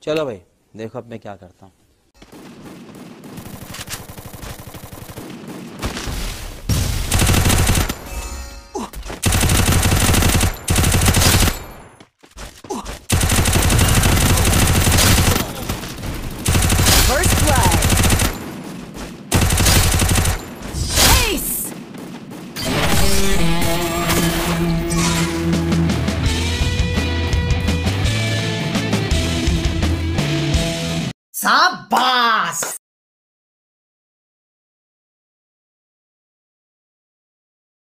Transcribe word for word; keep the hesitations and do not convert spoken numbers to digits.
चलो भाई, देखो अब मैं क्या करता हूँ। First blood. Ace! शाबाश।